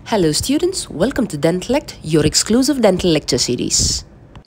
Hello students, welcome to Dentellect, your exclusive dental lecture series.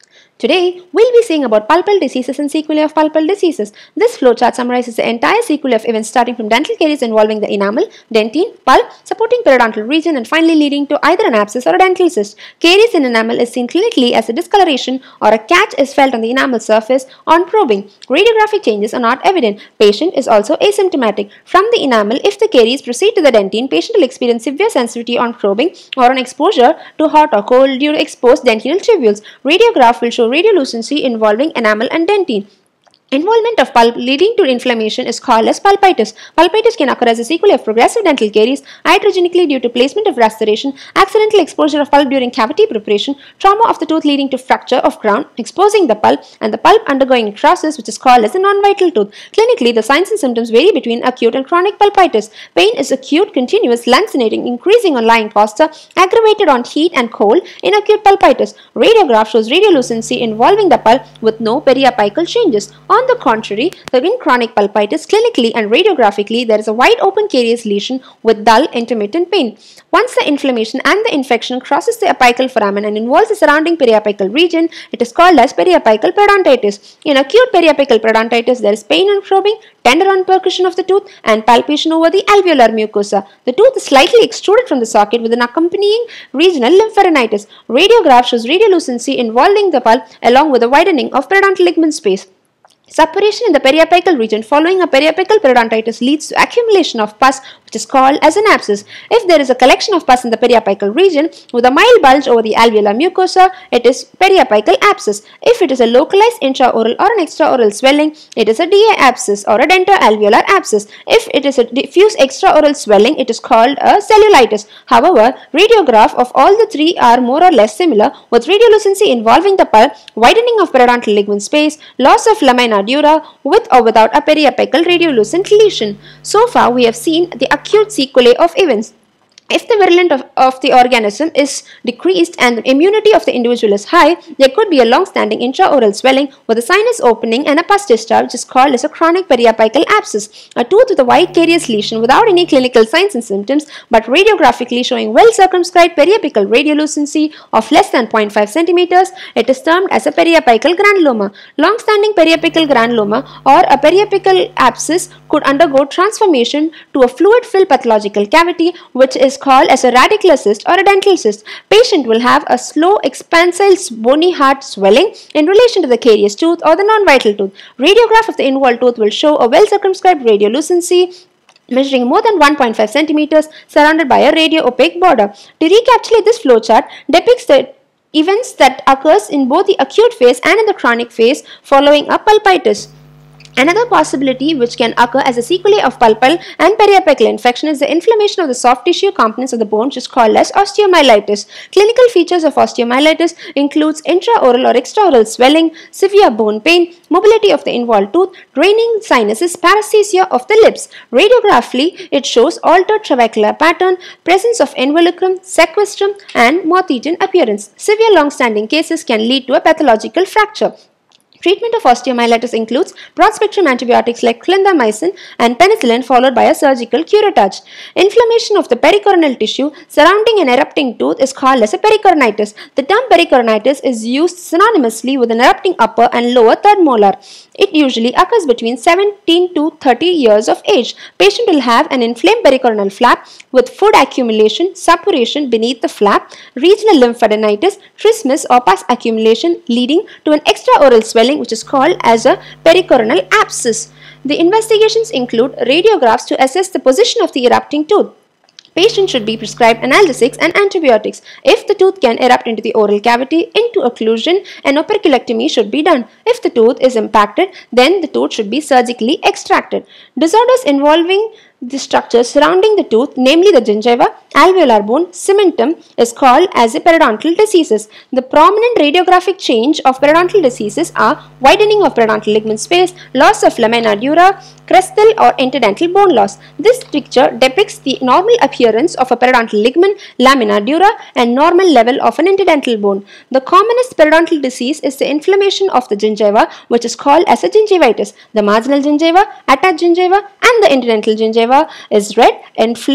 Today, we'll be seeing about pulpal diseases and sequelae of pulpal diseases. This flowchart summarizes the entire sequelae of events starting from dental caries involving the enamel, dentine, pulp, supporting periodontal region and finally leading to either an abscess or a dental cyst. Caries in enamel is seen clinically as a discoloration or a catch is felt on the enamel surface on probing. Radiographic changes are not evident. Patient is also asymptomatic. From the enamel, if the caries proceed to the dentine, patient will experience severe sensitivity on probing or on exposure to hot or cold due to exposed dentinal tubules. Radiograph will show radiolucency involving enamel and dentine. Involvement of pulp leading to inflammation is called as pulpitis. Pulpitis can occur as a sequelae of progressive dental caries, iatrogenically due to placement of respiration, accidental exposure of pulp during cavity preparation, trauma of the tooth leading to fracture of crown, exposing the pulp, and the pulp undergoing necrosis, which is called as a nonvital tooth. Clinically, the signs and symptoms vary between acute and chronic pulpitis. Pain is acute, continuous, lancinating, increasing on lying posture, aggravated on heat and cold in acute pulpitis. Radiograph shows radiolucency involving the pulp with no periapical changes. On the contrary, in chronic pulpitis, clinically and radiographically, there is a wide open carious lesion with dull intermittent pain. Once the inflammation and the infection crosses the apical foramen and involves the surrounding periapical region, it is called as periapical perodontitis. In acute periapical perodontitis, there is pain on probing, tender on percussion of the tooth, and palpation over the alveolar mucosa. The tooth is slightly extruded from the socket with an accompanying regional lymphadeninitis. Radiograph shows radiolucency involving the pulp along with a widening of periodontal ligament space. Suppuration in the periapical region following a periapical periodontitis leads to accumulation of pus, which is called as an abscess. If there is a collection of pus in the periapical region with a mild bulge over the alveolar mucosa, it is periapical abscess. If it is a localized intraoral or an extraoral swelling, it is a DA abscess or a dentoalveolar abscess. If it is a diffuse extraoral swelling, it is called a cellulitis. However, radiograph of all the three are more or less similar, with radiolucency involving the pulp, widening of periodontal ligament space, loss of lamina dura with or without a periapical radiolucent lesion. So far, we have seen the acute sequelae of events. If the virulence of the organism is decreased and the immunity of the individual is high, there could be a long-standing intraoral swelling with a sinus opening and a pus discharge, which is called as a chronic periapical abscess. A tooth with a wide carious lesion without any clinical signs and symptoms, but radiographically showing well-circumscribed periapical radiolucency of less than 0.5 centimeters, it is termed as a periapical Gran Loma. Long-standing periapical Gran Loma or a periapical abscess could undergo transformation to a fluid-filled pathological cavity, which is called as a radicular cyst or a dental cyst. Patient will have a slow expansile bony hard swelling in relation to the carious tooth or the non-vital tooth. Radiograph of the involved tooth will show a well-circumscribed radiolucency measuring more than 1.5 centimeters surrounded by a radio-opaque border. To recapitulate, this flowchart depicts the events that occurs in both the acute phase and in the chronic phase following a pulpitis. Another possibility which can occur as a sequelae of pulpal and periapical infection is the inflammation of the soft tissue components of the bone, which is called as osteomyelitis. Clinical features of osteomyelitis includes intraoral or extraoral swelling, severe bone pain, mobility of the involved tooth, draining sinuses, paresthesia of the lips. Radiographically, it shows altered trabecular pattern, presence of involucrum, sequestrum, and moth-eaten appearance. Severe long-standing cases can lead to a pathological fracture. Treatment of osteomyelitis includes broad-spectrum antibiotics like clindamycin and penicillin followed by a surgical curettage. Inflammation of the pericoronal tissue surrounding an erupting tooth is called as a pericoronitis. The term pericoronitis is used synonymously with an erupting upper and lower third molar. It usually occurs between 17 to 30 years of age. Patient will have an inflamed pericoronal flap with food accumulation, suppuration beneath the flap, regional lymphadenitis, trismus or pus accumulation leading to an extraoral swelling, which is called as a pericoronal abscess. The investigations include radiographs to assess the position of the erupting tooth. Patient should be prescribed analgesics and antibiotics. If the tooth can erupt into the oral cavity into occlusion, an operculectomy should be done. If the tooth is impacted, then the tooth should be surgically extracted. Disorders involving the structure surrounding the tooth, namely the gingiva, alveolar bone, cementum, is called as a periodontal diseases. The prominent radiographic change of periodontal diseases are widening of periodontal ligament space, loss of lamina dura, crestal or interdental bone loss. This picture depicts the normal appearance of a periodontal ligament, lamina dura, and normal level of an interdental bone. The commonest periodontal disease is the inflammation of the gingiva, which is called as a gingivitis. The marginal gingiva, attached gingiva, and the interdental gingiva is red, inflamed,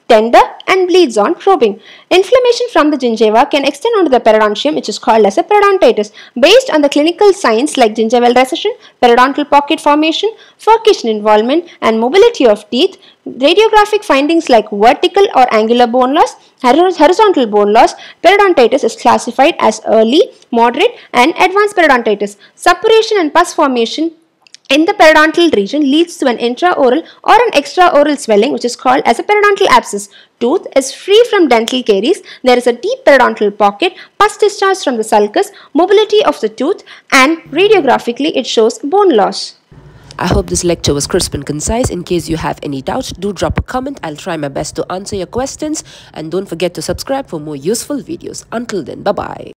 tender and bleeds on probing. Inflammation from the gingiva can extend onto the periodontium, which is called as a periodontitis. Based on the clinical signs like gingival recession, periodontal pocket formation, furcation involvement, and mobility of teeth, radiographic findings like vertical or angular bone loss, horizontal bone loss, periodontitis is classified as early, moderate, and advanced periodontitis. Suppuration and pus formation in the periodontal region leads to an intraoral or an extraoral swelling, which is called as a periodontal abscess. Tooth is free from dental caries. There is a deep periodontal pocket, pus discharge from the sulcus, mobility of the tooth, and radiographically it shows bone loss. I hope this lecture was crisp and concise. In case you have any doubts, do drop a comment. I'll try my best to answer your questions. And don't forget to subscribe for more useful videos. Until then, bye-bye.